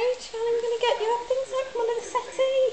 Rach, I'm going to get you up inside. Come on to the settee.